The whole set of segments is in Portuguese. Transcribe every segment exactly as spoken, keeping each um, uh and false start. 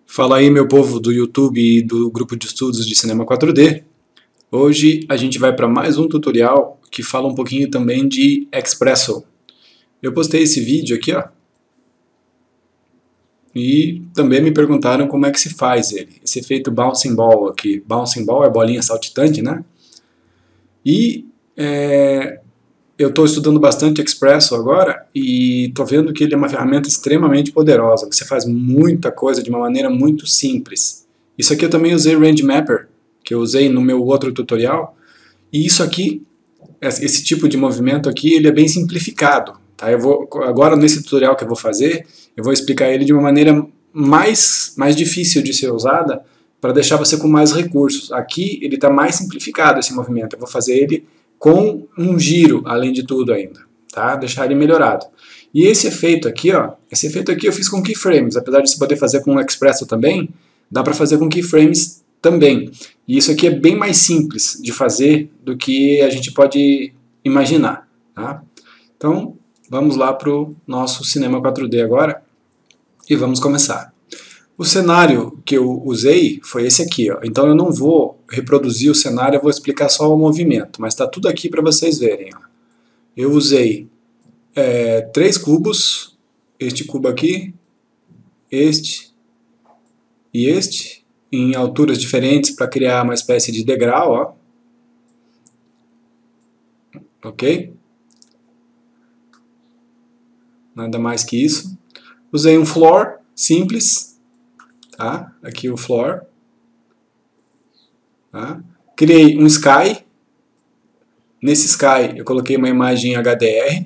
Fala aí, meu povo do YouTube e do grupo de estudos de cinema quatro D. Hoje a gente vai para mais um tutorial que fala um pouquinho também de Expresso. Eu postei esse vídeo aqui, ó, e também me perguntaram como é que se faz ele. Esse efeito Bouncing Ball aqui. Bouncing Ball é bolinha saltitante, né? E é, eu estou estudando bastante Expresso agora e estou vendo que ele é uma ferramenta extremamente poderosa. Você faz muita coisa de uma maneira muito simples. Isso aqui eu também usei o Range Mapper, que eu usei no meu outro tutorial. E isso aqui, esse tipo de movimento aqui, ele é bem simplificado. Tá? Eu vou, agora nesse tutorial que eu vou fazer, eu vou explicar ele de uma maneira mais, mais difícil de ser usada, para deixar você com mais recursos. Aqui ele está mais simplificado esse movimento. Eu vou fazer ele com um giro, além de tudo ainda, tá? Deixar ele melhorado. E esse efeito aqui, ó, esse efeito aqui eu fiz com keyframes, apesar de você poder fazer com o Expresso também, dá para fazer com keyframes também. E isso aqui é bem mais simples de fazer do que a gente pode imaginar, tá? Então, vamos lá para o nosso Cinema quatro D agora e vamos começar. O cenário que eu usei foi esse aqui, ó. Então eu não vou reproduzir o cenário, eu vou explicar só o movimento, mas está tudo aqui para vocês verem, ó. Eu usei é, três cubos, este cubo aqui, este e este, em alturas diferentes para criar uma espécie de degrau, ó. Ok? Nada mais que isso. Usei um floor simples. Tá? Aqui o floor. Tá? Criei um sky. Nesse sky eu coloquei uma imagem H D R.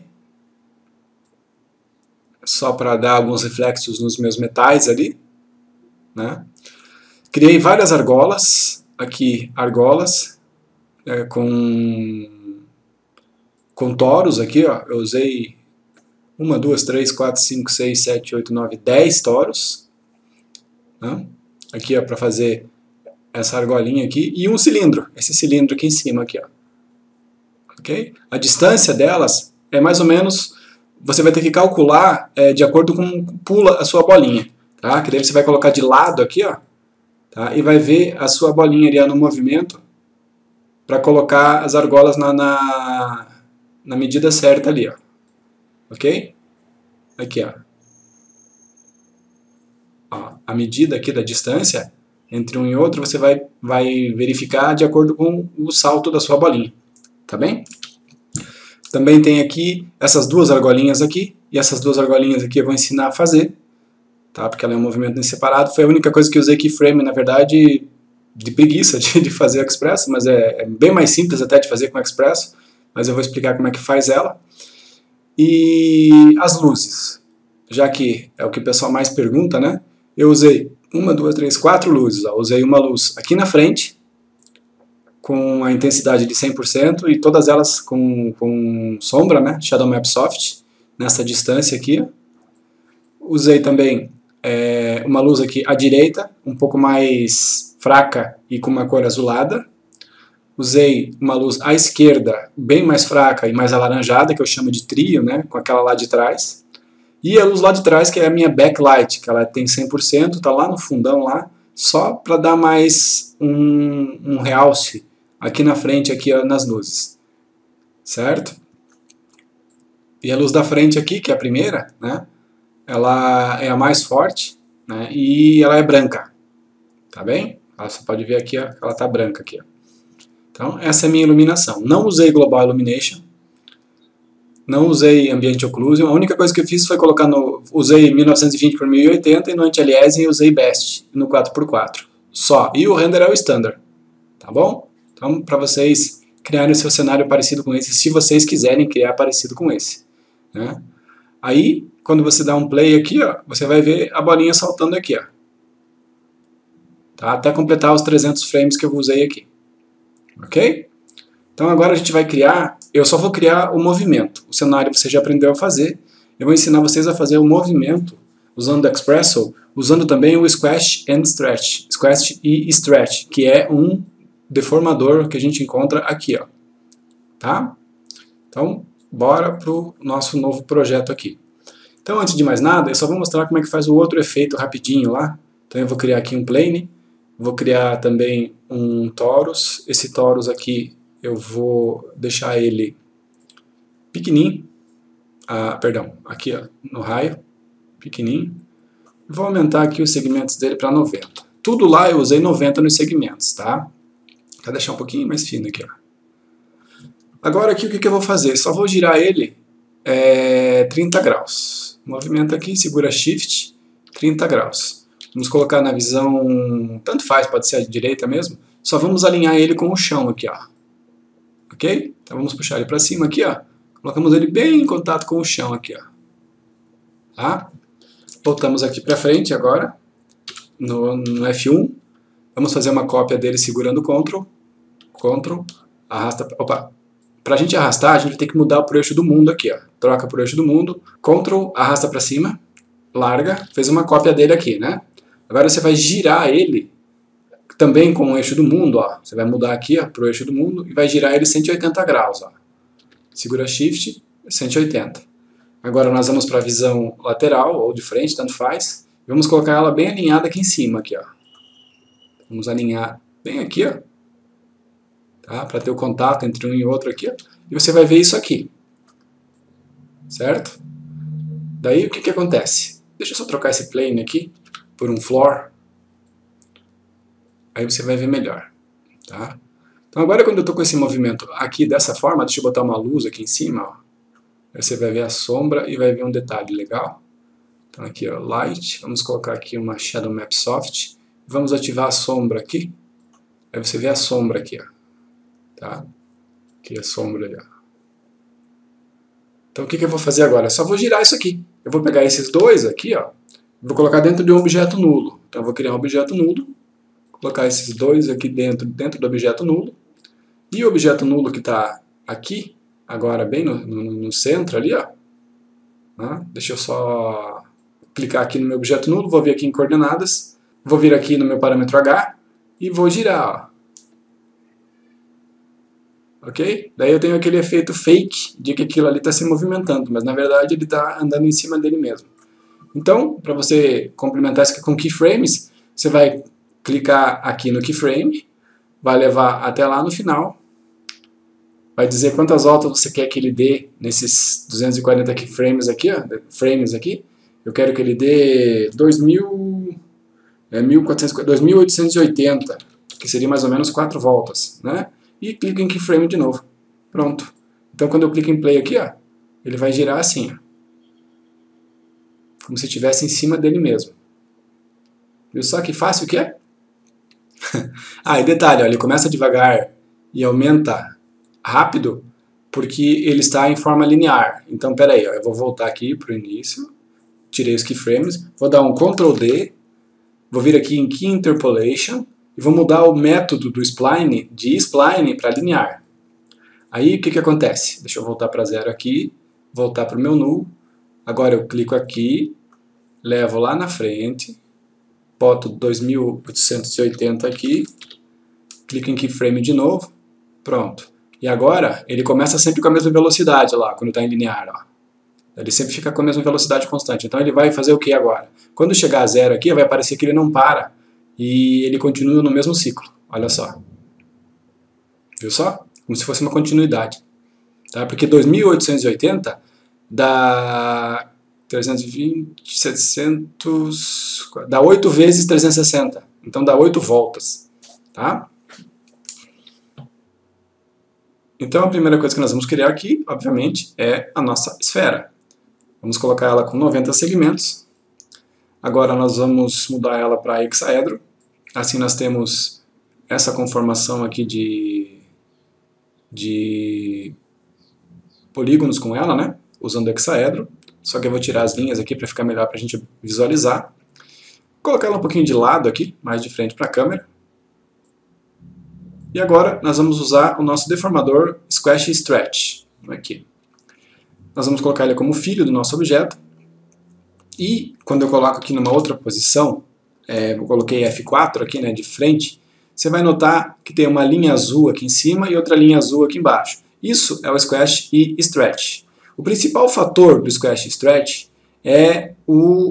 Só para dar alguns reflexos nos meus metais ali. Né? Criei várias argolas. Aqui argolas. É, com, com toros aqui. Ó. Eu usei uma, duas, três, quatro, cinco, seis, sete, oito, nove, dez toros. Aqui, ó, para fazer essa argolinha aqui, e um cilindro, esse cilindro aqui em cima, aqui, ó. Ok? A distância delas é mais ou menos, você vai ter que calcular é, de acordo com pula a sua bolinha, tá? Que daí você vai colocar de lado aqui, ó, tá? E vai ver a sua bolinha ali no movimento para colocar as argolas na, na, na medida certa ali, ó. Ok? Aqui, ó. A medida aqui da distância entre um e outro você vai, vai verificar de acordo com o salto da sua bolinha, tá bem? Também tem aqui essas duas argolinhas aqui, e essas duas argolinhas aqui eu vou ensinar a fazer, tá? Porque ela é um movimento separado. Foi a única coisa que eu usei keyframe, na verdade, de preguiça de, de fazer o Expresso, mas é, é bem mais simples até de fazer com o Expresso, mas eu vou explicar como é que faz ela. E as luzes, já que é o que o pessoal mais pergunta, né? Eu usei uma, duas, três, quatro luzes. Ó. Usei uma luz aqui na frente, com a intensidade de cem por cento, e todas elas com, com sombra, né? Shadow Map Soft, nessa distância aqui. Ó. Usei também é, uma luz aqui à direita, um pouco mais fraca e com uma cor azulada. Usei uma luz à esquerda, bem mais fraca e mais alaranjada, que eu chamo de trio, né? Com aquela lá de trás. E a luz lá de trás, que é a minha backlight, que ela tem cem por cento, está lá no fundão, lá, só para dar mais um, um realce aqui na frente, aqui ó, nas luzes. Certo? E a luz da frente aqui, que é a primeira, né, ela é a mais forte, né, e ela é branca. Tá bem? Você pode ver aqui, ó, ela está branca aqui. Ó. Então, essa é a minha iluminação. Não usei Global Illumination. Não usei Ambient Occlusion, a única coisa que eu fiz foi colocar no... Usei mil novecentos e vinte por mil e oitenta e no anti-aliasing usei Best no quatro por quatro. Só. E o render é o standard. Tá bom? Então, para vocês criarem o seu cenário parecido com esse, se vocês quiserem criar parecido com esse. Né? Aí, quando você dá um play aqui, ó, você vai ver a bolinha saltando aqui. Ó. Tá? Até completar os trezentos frames que eu usei aqui. Ok? Então agora a gente vai criar, eu só vou criar o movimento. O cenário você já aprendeu a fazer. Eu vou ensinar vocês a fazer o movimento usando o Expresso, usando também o Squash and Stretch. Squash e Stretch, que é um deformador que a gente encontra aqui. Ó. Tá? Então, bora para o nosso novo projeto aqui. Então, antes de mais nada, eu só vou mostrar como é que faz o outro efeito rapidinho lá. Então eu vou criar aqui um plane, vou criar também um torus. Esse torus aqui eu vou deixar ele pequenininho, ah, perdão, aqui ó, no raio, pequenininho. Vou aumentar aqui os segmentos dele para noventa. Tudo lá eu usei noventa nos segmentos, tá? Vou deixar um pouquinho mais fino aqui, ó. Agora aqui o que, que eu vou fazer? Só vou girar ele é, trinta graus. Movimenta aqui, segura Shift, trinta graus. Vamos colocar na visão, tanto faz, pode ser a direita mesmo. Só vamos alinhar ele com o chão aqui, ó. Ok? Então vamos puxar ele para cima aqui, ó. Colocamos ele bem em contato com o chão aqui, ó. Tá? Voltamos aqui para frente agora, no, no F um. Vamos fazer uma cópia dele segurando Ctrl. Ctrl, arrasta, opa. Para a gente arrastar, a gente tem que mudar pro eixo do mundo aqui, ó. Troca pro eixo do mundo, Ctrl, arrasta para cima, larga, fez uma cópia dele aqui, né? Agora você vai girar ele também com o eixo do mundo, ó. Você vai mudar aqui, ó, pro eixo do mundo e vai girar ele cento e oitenta graus, ó. Segura Shift, cento e oitenta. Agora nós vamos para a visão lateral ou de frente, tanto faz. E vamos colocar ela bem alinhada aqui em cima, aqui, ó. Vamos alinhar bem aqui, ó. Tá? Para ter o contato entre um e outro aqui, ó. E você vai ver isso aqui. Certo? Daí o que que acontece? Deixa eu só trocar esse plane aqui por um floor. Aí você vai ver melhor. Tá? Então agora quando eu estou com esse movimento aqui dessa forma, deixa eu botar uma luz aqui em cima, ó. Aí você vai ver a sombra e vai ver um detalhe legal. Então aqui, ó, Light. Vamos colocar aqui uma Shadow Map Soft. Vamos ativar a sombra aqui. Aí você vê a sombra aqui, ó. Tá? Aqui a sombra ali, ó. Então o que que eu vou fazer agora? Eu só vou girar isso aqui. Eu vou pegar esses dois aqui, ó. Vou colocar dentro de um objeto nulo. Então eu vou criar um objeto nulo. Colocar esses dois aqui dentro, dentro do objeto nulo. E o objeto nulo que está aqui, agora bem no, no, no centro ali, ó. Tá? Deixa eu só clicar aqui no meu objeto nulo. Vou vir aqui em coordenadas. Vou vir aqui no meu parâmetro H. E vou girar, ó. Ok? Daí eu tenho aquele efeito fake de que aquilo ali está se movimentando, mas na verdade ele está andando em cima dele mesmo. Então, para você complementar isso aqui com keyframes, você vai clicar aqui no keyframe, vai levar até lá no final, vai dizer quantas voltas você quer que ele dê nesses duzentos e quarenta keyframes aqui, ó, frames aqui. Eu quero que ele dê dois mil, é, dois mil oitocentos e oitenta, que seria mais ou menos quatro voltas, né? E clico em keyframe de novo. Pronto. Então quando eu clico em play aqui, ó, ele vai girar assim, ó. Como se estivesse em cima dele mesmo. Viu só que fácil que é? Ah, e detalhe, ó, ele começa devagar e aumenta rápido porque ele está em forma linear. Então peraí, ó, eu vou voltar aqui para o início. Tirei os keyframes. Vou dar um control D. Vou vir aqui em Key Interpolation. E vou mudar o método do spline de spline para linear. Aí o que que acontece? Deixa eu voltar para zero aqui, voltar para o meu null. Agora eu clico aqui, levo lá na frente, boto dois mil oitocentos e oitenta aqui, clico em keyframe de novo, pronto. E agora ele começa sempre com a mesma velocidade lá, quando está em linear. Ó. Ele sempre fica com a mesma velocidade constante. Então ele vai fazer o que agora? Quando chegar a zero aqui, vai parecer que ele não para. E ele continua no mesmo ciclo, olha só. Viu só? Como se fosse uma continuidade. Tá? Porque dois mil oitocentos e oitenta dá trezentos e vinte, setecentos, dá oito vezes trezentos e sessenta. Então dá oito voltas. Tá? Então a primeira coisa que nós vamos criar aqui, obviamente, é a nossa esfera. Vamos colocar ela com noventa segmentos. Agora nós vamos mudar ela para hexaedro. Assim nós temos essa conformação aqui de, de polígonos com ela, né? Usando hexaedro. Só que eu vou tirar as linhas aqui para ficar melhor para a gente visualizar. Vou colocar ela um pouquinho de lado aqui, mais de frente para a câmera. E agora nós vamos usar o nosso deformador Squash Stretch. Aqui. Nós vamos colocar ele como filho do nosso objeto. E quando eu coloco aqui numa outra posição, é, eu coloquei F quatro aqui, né, de frente, você vai notar que tem uma linha azul aqui em cima e outra linha azul aqui embaixo. Isso é o Squash e Stretch. O principal fator do Squash e Stretch é o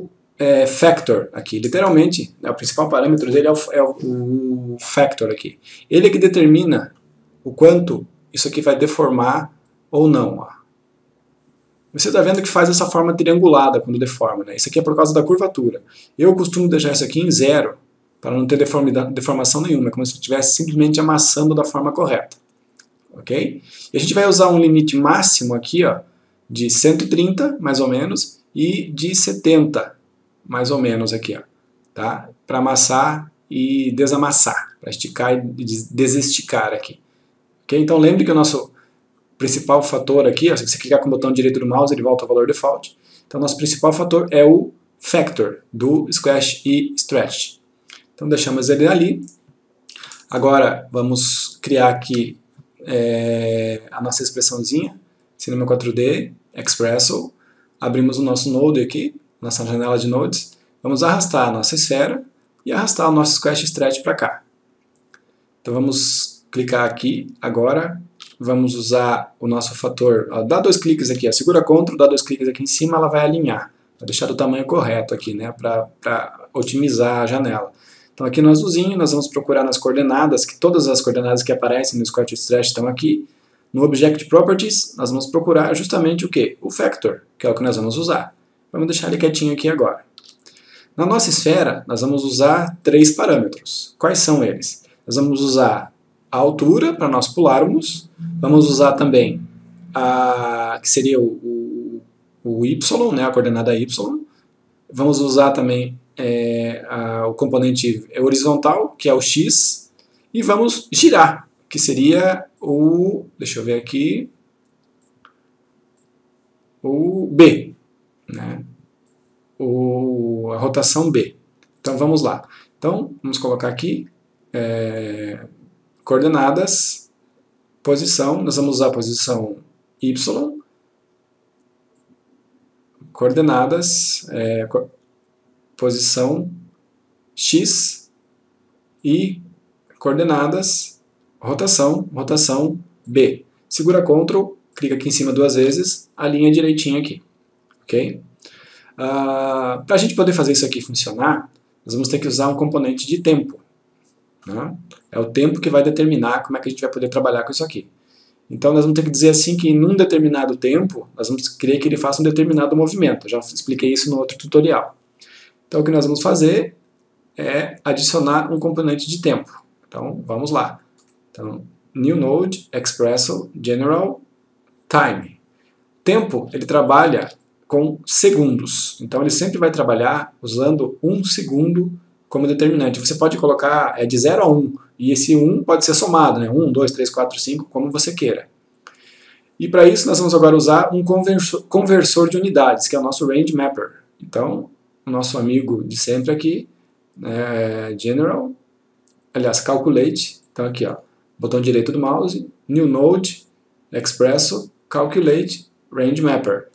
é, factor aqui. Literalmente, né, o principal parâmetro dele é, o, é o, o factor aqui. Ele é que determina o quanto isso aqui vai deformar ou não. Ó. Você está vendo que faz essa forma triangulada quando deforma. Né? Isso aqui é por causa da curvatura. Eu costumo deixar isso aqui em zero, para não ter deformação nenhuma. É como se eu estivesse simplesmente amassando da forma correta. Ok? E a gente vai usar um limite máximo aqui, ó, de cento e trinta, mais ou menos, e de setenta, mais ou menos aqui, ó, tá? Para amassar e desamassar, para esticar e desesticar aqui. Ok? Então lembre que o nosso principal fator aqui, ó, se você clicar com o botão direito do mouse, ele volta ao valor default. Então nosso principal fator é o factor do squash e stretch. Então deixamos ele ali. Agora vamos criar aqui é, a nossa expressãozinha, Cinema quatro D, Expresso. Abrimos o nosso node aqui, nossa janela de nodes. Vamos arrastar a nossa esfera e arrastar o nosso squash stretch para cá. Então vamos clicar aqui agora. Vamos usar o nosso fator. Ó, dá dois cliques aqui, ó, segura Ctrl, dá dois cliques aqui em cima, ela vai alinhar. Vai deixar do tamanho correto aqui, né, para otimizar a janela. Então aqui no azulzinho nós vamos procurar nas coordenadas, que todas as coordenadas que aparecem no squash stretch estão aqui. No Object Properties nós vamos procurar justamente o que? O factor, que é o que nós vamos usar. Vamos deixar ele quietinho aqui agora. Na nossa esfera nós vamos usar três parâmetros. Quais são eles? Nós vamos usar a altura para nós pularmos, vamos usar também a que seria o, o, o y, né, a coordenada y, vamos usar também É, a, o componente horizontal, que é o x, e vamos girar, que seria o, deixa eu ver aqui, o b, né? o, a rotação b. Então vamos lá. Então vamos colocar aqui é, coordenadas, posição, nós vamos usar a posição y, coordenadas, é, posição x e coordenadas, rotação, rotação b. Segura Ctrl, clica aqui em cima duas vezes, alinha direitinho aqui. Ok? Uh, para a gente poder fazer isso aqui funcionar, nós vamos ter que usar um componente de tempo. Né? É o tempo que vai determinar como é que a gente vai poder trabalhar com isso aqui. Então nós vamos ter que dizer assim que em um determinado tempo, nós vamos querer que ele faça um determinado movimento. Eu já expliquei isso no outro tutorial. Então o que nós vamos fazer é adicionar um componente de tempo. Então vamos lá. Então, New Node, Expresso, General, Time. Tempo, ele trabalha com segundos. Então ele sempre vai trabalhar usando um segundo como determinante. Você pode colocar é de zero a um, e esse um pode ser somado, né? um, dois, três, quatro, cinco, como você queira. E para isso nós vamos agora usar um conversor, conversor de unidades, que é o nosso Range Mapper. Então, o nosso amigo de sempre aqui, é, General, aliás, Calculate, então aqui, ó, botão direito do mouse, New Node, Expresso, Calculate, Range Mapper.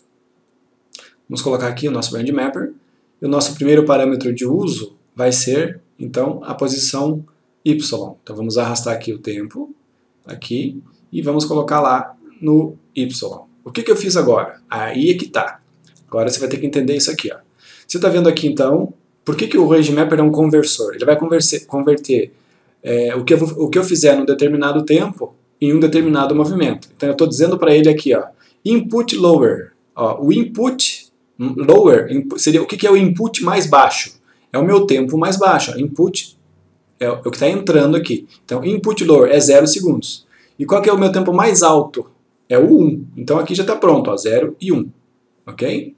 Vamos colocar aqui o nosso Range Mapper, e o nosso primeiro parâmetro de uso vai ser, então, a posição Y. Então vamos arrastar aqui o tempo, aqui, e vamos colocar lá no Y. O que que eu fiz agora? Aí é que tá. Agora você vai ter que entender isso aqui, ó. Você está vendo aqui, então, por que, que o Range Mapper é um conversor? Ele vai converter, converter é, o, que eu, o que eu fizer num determinado tempo em um determinado movimento. Então eu estou dizendo para ele aqui, ó, input lower. Ó, o input lower input, seria o que, que é o input mais baixo? É o meu tempo mais baixo. Ó, input é o que está entrando aqui. Então input lower é zero segundos. E qual que é o meu tempo mais alto? É o um. Então aqui já está pronto, ó, zero e um. Ok?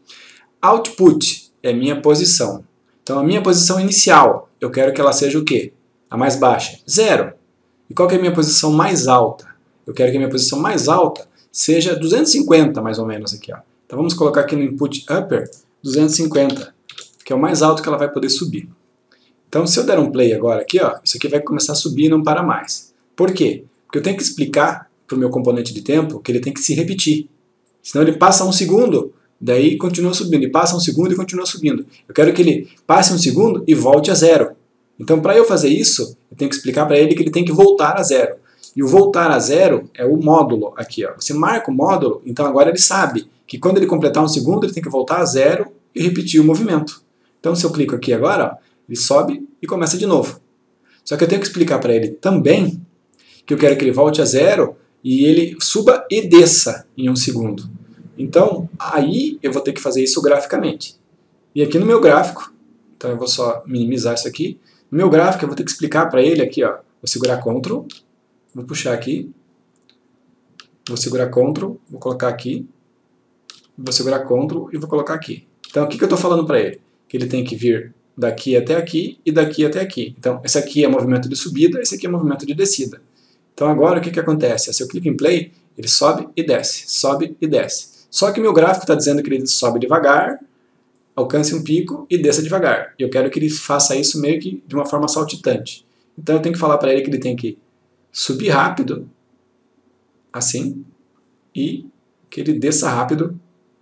Output é minha posição. Então a minha posição inicial, eu quero que ela seja o quê? A mais baixa? Zero. E qual que é a minha posição mais alta? Eu quero que a minha posição mais alta seja duzentos e cinquenta, mais ou menos aqui. Ó. Então vamos colocar aqui no input upper duzentos e cinquenta, que é o mais alto que ela vai poder subir. Então se eu der um play agora aqui, ó, isso aqui vai começar a subir e não para mais. Por quê? Porque eu tenho que explicar para o meu componente de tempo que ele tem que se repetir. Senão ele passa um segundo, daí continua subindo, e passa um segundo e continua subindo. Eu quero que ele passe um segundo e volte a zero. Então, para eu fazer isso, eu tenho que explicar para ele que ele tem que voltar a zero. E o voltar a zero é o módulo aqui. Ó. Você marca o módulo, então agora ele sabe que quando ele completar um segundo, ele tem que voltar a zero e repetir o movimento. Então se eu clico aqui agora, ó, ele sobe e começa de novo. Só que eu tenho que explicar para ele também que eu quero que ele volte a zero e ele suba e desça em um segundo. Então, aí eu vou ter que fazer isso graficamente. E aqui no meu gráfico, então eu vou só minimizar isso aqui, no meu gráfico eu vou ter que explicar para ele aqui, ó, vou segurar Ctrl, vou puxar aqui, vou segurar Ctrl, vou colocar aqui, vou segurar Ctrl e vou colocar aqui. Então, o que, que eu estou falando para ele? Que ele tem que vir daqui até aqui e daqui até aqui. Então, esse aqui é movimento de subida, esse aqui é movimento de descida. Então, agora o que, que acontece? Se eu clico em Play, ele sobe e desce, sobe e desce. Só que meu gráfico está dizendo que ele sobe devagar, alcance um pico e desça devagar. E eu quero que ele faça isso meio que de uma forma saltitante. Então, eu tenho que falar para ele que ele tem que subir rápido, assim, e que ele desça rápido,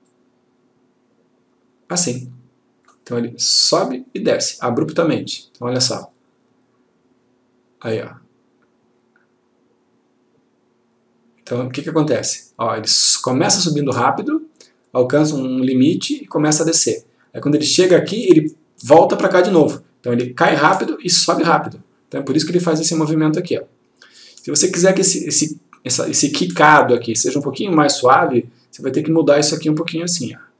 assim. Então ele sobe e desce, abruptamente. Então olha só. Aí, ó. Então o que, que acontece? Ó, ele começa subindo rápido, alcança um limite e começa a descer. Aí quando ele chega aqui, ele volta para cá de novo. Então ele cai rápido e sobe rápido. Então é por isso que ele faz esse movimento aqui, ó. Se você quiser que esse, esse, essa, esse quicado aqui seja um pouquinho mais suave, você vai ter que mudar isso aqui um pouquinho assim, ó.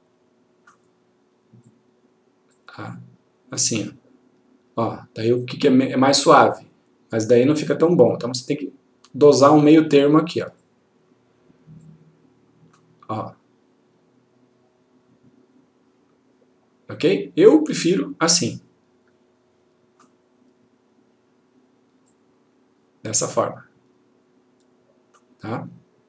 Assim, ó. Ó, daí o que é mais suave, mas daí não fica tão bom. Então você tem que dosar um meio termo aqui, ó. Ó. Ok? Eu prefiro assim. Dessa forma. Tá?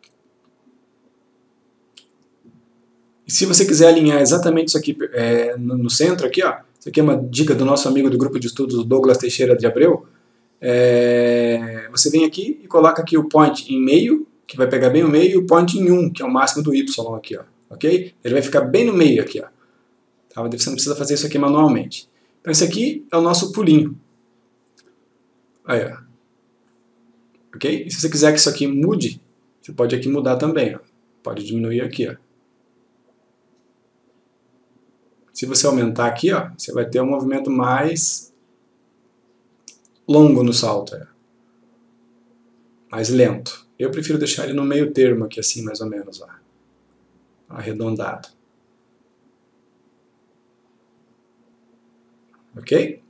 E se você quiser alinhar exatamente isso aqui é, no, no centro, aqui, ó. Isso aqui é uma dica do nosso amigo do grupo de estudos, Douglas Teixeira de Abreu. É, você vem aqui e coloca aqui o point em meio, que vai pegar bem o meio, e o point em um, que é o máximo do Y aqui, ó. Ok? Ele vai ficar bem no meio aqui, ó. Tá? Você não precisa fazer isso aqui manualmente. Então esse aqui é o nosso pulinho. Aí, ó. Ok? E se você quiser que isso aqui mude, você pode aqui mudar também, ó. Pode diminuir aqui, ó. Se você aumentar aqui, ó, você vai ter um movimento mais longo no salto, é. Mais lento. Eu prefiro deixar ele no meio termo aqui, assim, mais ou menos, ó. Arredondado. Ok?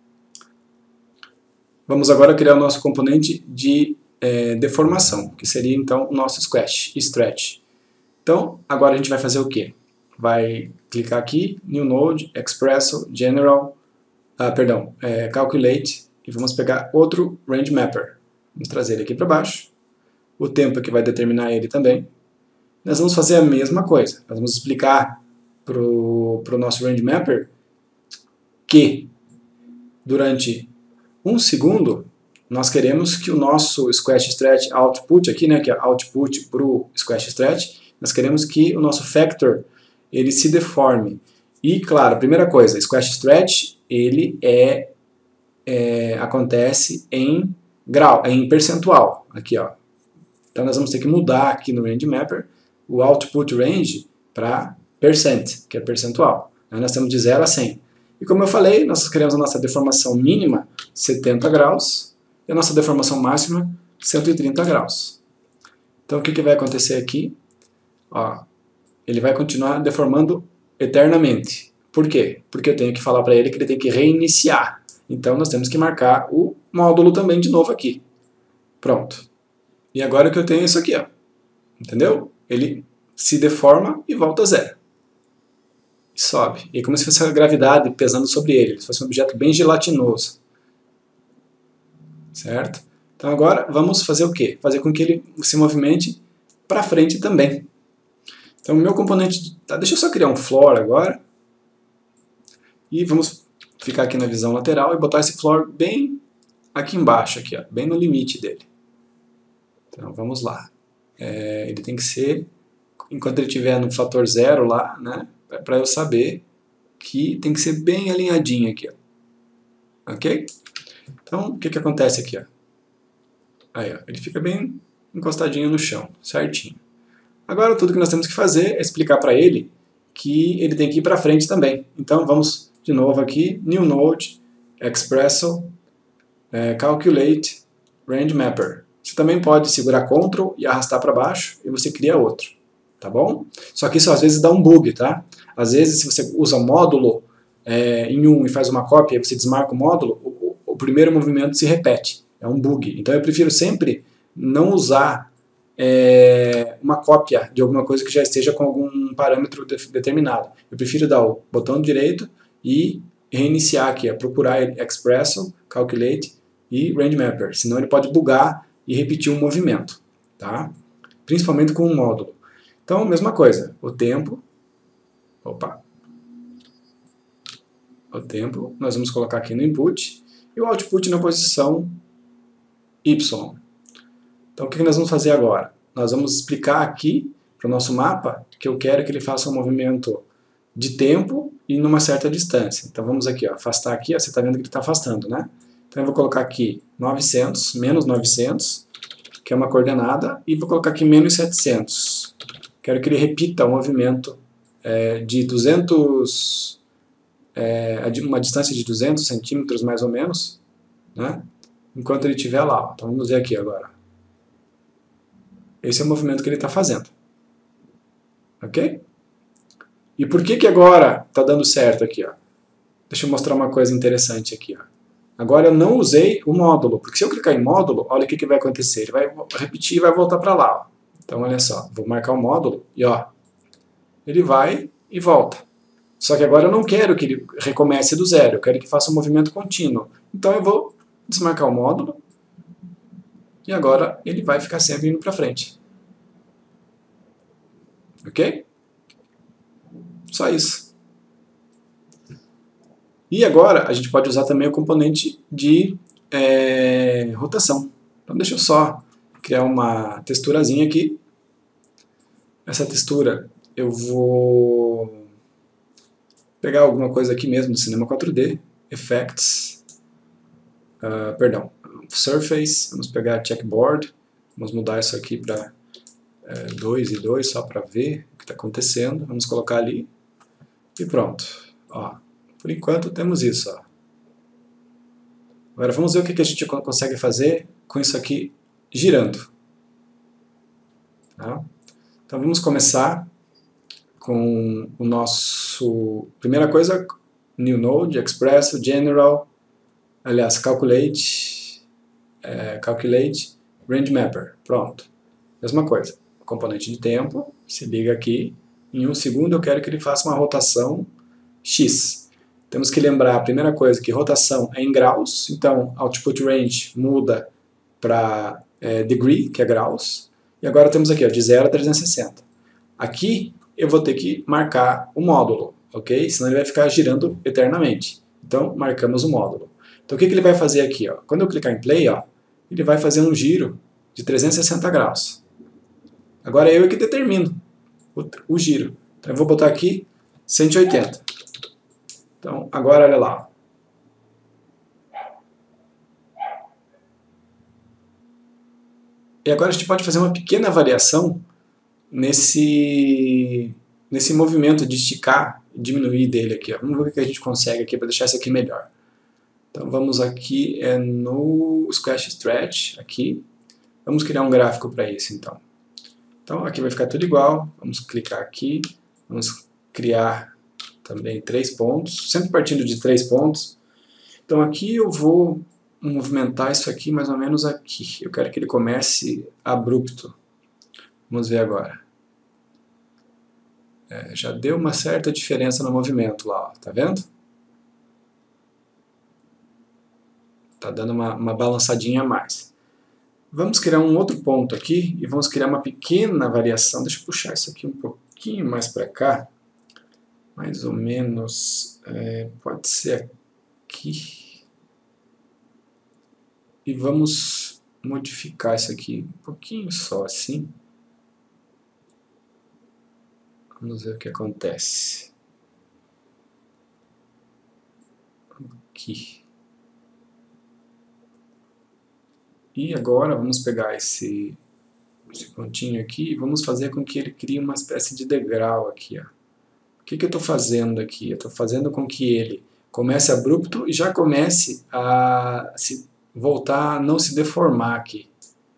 Vamos agora criar o nosso componente de é, deformação, que seria então o nosso squash, stretch. Então, agora a gente vai fazer o quê? Vai clicar aqui, New Node, Expresso, General, ah, perdão, é, Calculate, e vamos pegar outro Range Mapper. Vamos trazer ele aqui para baixo. O tempo que vai determinar ele também. Nós vamos fazer a mesma coisa. Nós vamos explicar para o nosso Range Mapper que durante um segundo nós queremos que o nosso Squash Stretch Output, aqui, né, que é Output para o Squash Stretch, nós queremos que o nosso Factor ele se deforme. E, claro, a primeira coisa, Squash Stretch, ele é, é, acontece em grau, em percentual. Aqui, ó. Então nós vamos ter que mudar aqui no Range Mapper o Output Range para percent, que é percentual. Aí nós temos de zero a cem. E como eu falei, nós queremos a nossa deformação mínima setenta graus e a nossa deformação máxima cento e trinta graus. Então o que, que vai acontecer aqui? Ó, ele vai continuar deformando eternamente. Por quê? Porque eu tenho que falar para ele que ele tem que reiniciar. Então nós temos que marcar o módulo também de novo aqui. Pronto. E agora que eu tenho isso aqui, ó. Entendeu? Ele se deforma e volta a zero. E sobe. E é como se fosse a gravidade pesando sobre ele. Ele fosse um objeto bem gelatinoso. Certo? Então agora vamos fazer o quê? Fazer com que ele se movimente para frente também. Então o meu componente... Tá, deixa eu só criar um floor agora. E vamos ficar aqui na visão lateral e botar esse floor bem aqui embaixo, aqui, ó, bem no limite dele. Então vamos lá. É, ele tem que ser, enquanto ele estiver no fator zero lá, né, para eu saber que tem que ser bem alinhadinho aqui, ó. Ok? Então o que, que acontece aqui? Ó? Aí, ó, ele fica bem encostadinho no chão, certinho. Agora tudo que nós temos que fazer é explicar para ele que ele tem que ir para frente também. Então vamos de novo aqui, New Node, Expresso, é, Calculate, Range Mapper. Você também pode segurar Ctrl e arrastar para baixo e você cria outro, tá bom? Só que isso às vezes dá um bug, tá? Às vezes se você usa módulo é, em um e faz uma cópia e você desmarca o módulo, o, o primeiro movimento se repete, é um bug. Então eu prefiro sempre não usar é, uma cópia de alguma coisa que já esteja com algum parâmetro de, determinado. Eu prefiro dar o botão direito e reiniciar aqui, é procurar Expresso, Calculate e Range Mapper, senão ele pode bugar e repetir um movimento, tá? Principalmente com um módulo. Então, mesma coisa, o tempo, opa, o tempo, nós vamos colocar aqui no input, e o output na posição Y. Então, o que nós vamos fazer agora? Nós vamos explicar aqui para o nosso mapa que eu quero que ele faça um movimento de tempo e numa certa distância. Então, vamos aqui, ó, afastar aqui, ó, você está vendo que ele está afastando, né? Então, eu vou colocar aqui novecentos, menos novecentos, que é uma coordenada, e vou colocar aqui menos setecentos. Quero que ele repita o movimento é, de duzentos, é, uma distância de duzentos centímetros mais ou menos, né? Enquanto ele estiver lá. Ó. Então vamos ver aqui agora. Esse é o movimento que ele está fazendo. Ok? E por que que agora está dando certo aqui? Ó? Deixa eu mostrar uma coisa interessante aqui. Ó. Agora eu não usei o módulo, porque se eu clicar em módulo, olha o que, que vai acontecer. Ele vai repetir e vai voltar para lá. Ó. Então olha só, vou marcar o módulo e ó, ele vai e volta. Só que agora eu não quero que ele recomece do zero, eu quero que faça um movimento contínuo. Então eu vou desmarcar o módulo e agora ele vai ficar sempre indo para frente. Ok? Só isso. E agora a gente pode usar também o componente de é, rotação. Então deixa eu só criar uma texturazinha aqui. Essa textura eu vou pegar alguma coisa aqui mesmo do Cinema quatro D, Effects, uh, perdão, Surface, vamos pegar Checkboard, vamos mudar isso aqui para dois e dois só para ver o que está acontecendo, vamos colocar ali e pronto. Ó, por enquanto temos isso. Ó. Agora vamos ver o que, que a gente consegue fazer com isso aqui girando. Tá? Então vamos começar com o nosso... Primeira coisa, New Node, Expresso, General, aliás, Calculate, é, Calculate, Range Mapper. Pronto. Mesma coisa. Componente de tempo, se liga aqui. Em um segundo eu quero que ele faça uma rotação X. Temos que lembrar a primeira coisa, que rotação é em graus, então Output Range muda para é, degree, que é graus. E agora temos aqui, ó, de zero a trezentos e sessenta. Aqui eu vou ter que marcar o módulo, ok? Senão ele vai ficar girando eternamente. Então, marcamos o módulo. Então, o que, que ele vai fazer aqui? Ó? Quando eu clicar em Play, ó, ele vai fazer um giro de trezentos e sessenta graus. Agora eu é que determino o, o giro. Então, eu vou botar aqui cento e oitenta. Então, agora olha lá. E agora a gente pode fazer uma pequena variação nesse, nesse movimento de esticar e diminuir dele aqui. Ó. Vamos ver o que a gente consegue aqui para deixar isso aqui melhor. Então vamos aqui é no Squash Stretch, aqui. Vamos criar um gráfico para isso então. Então aqui vai ficar tudo igual. Vamos clicar aqui. Vamos criar também três pontos, sempre partindo de três pontos. Então aqui eu vou movimentar isso aqui mais ou menos aqui. Eu quero que ele comece abrupto. Vamos ver agora. É, já deu uma certa diferença no movimento lá, ó, tá vendo? Tá dando uma, uma balançadinha a mais. Vamos criar um outro ponto aqui e vamos criar uma pequena variação. Deixa eu puxar isso aqui um pouquinho mais para cá. Mais ou menos, é, pode ser aqui. E vamos modificar isso aqui um pouquinho só assim. Vamos ver o que acontece. Aqui. E agora vamos pegar esse, esse pontinho aqui e vamos fazer com que ele crie uma espécie de degrau aqui. Ó. O que, que eu estou fazendo aqui? Eu estou fazendo com que ele comece abrupto e já comece a se voltar a não se deformar aqui.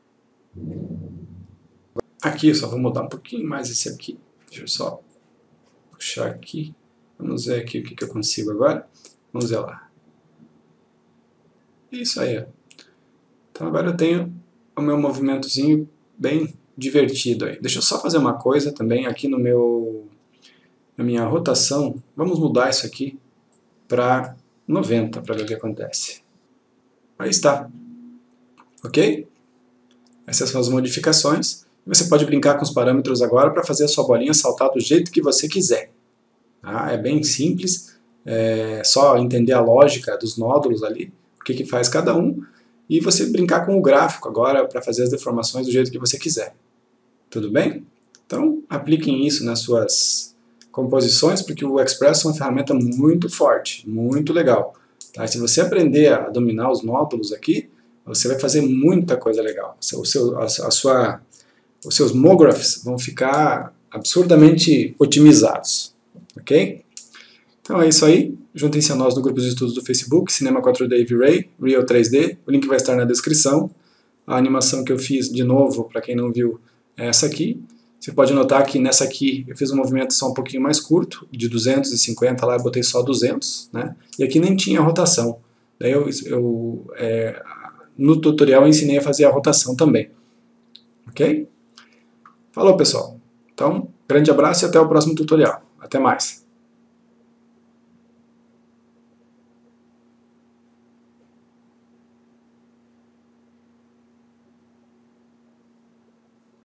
Aqui eu só vou mudar um pouquinho mais esse aqui. Deixa eu só puxar aqui. Vamos ver aqui o que, que eu consigo agora. Vamos ver lá. Isso aí, ó. Então agora eu tenho o meu movimentozinho bem divertido aí. Deixa eu só fazer uma coisa também aqui no meu, na minha rotação. Vamos mudar isso aqui para noventa para ver o que acontece. Aí está. Ok? Essas são as modificações. Você pode brincar com os parâmetros agora para fazer a sua bolinha saltar do jeito que você quiser. Tá? É bem simples. É só entender a lógica dos nódulos ali, o que, que faz cada um, e você brincar com o gráfico agora para fazer as deformações do jeito que você quiser. Tudo bem? Então, apliquem isso nas suas composições, porque o Express é uma ferramenta muito forte, muito legal. Tá? Se você aprender a dominar os nódulos aqui, você vai fazer muita coisa legal. O seu, a, a sua, os seus mographs vão ficar absurdamente otimizados. Ok? Então é isso aí. Juntem-se a nós no grupo de estudos do Facebook, Cinema quatro D V-Ray, Real três D. O link vai estar na descrição. A animação que eu fiz, de novo, para quem não viu, é essa aqui. Você pode notar que nessa aqui eu fiz um movimento só um pouquinho mais curto, de duzentos e cinquenta lá eu botei só duzentos, né? E aqui nem tinha rotação. Daí eu, eu é, no tutorial eu ensinei a fazer a rotação também. Ok? Falou, pessoal. Então, grande abraço e até o próximo tutorial. Até mais.